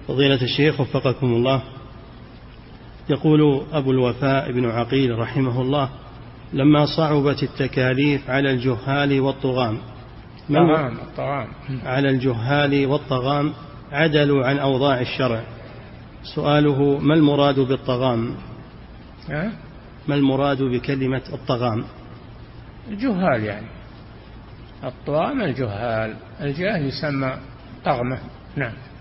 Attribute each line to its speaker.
Speaker 1: فضيلة الشيخ وفقكم الله، يقول أبو الوفاء بن عقيل رحمه الله: لما صعبت التكاليف على الجهال والطغام عدلوا عن أوضاع الشرع. سؤاله: ما المراد بالطغام؟ ما المراد بكلمة الطغام؟
Speaker 2: الجهال، يعني الطغام الجهال، الجاهل يسمى طغمة. نعم.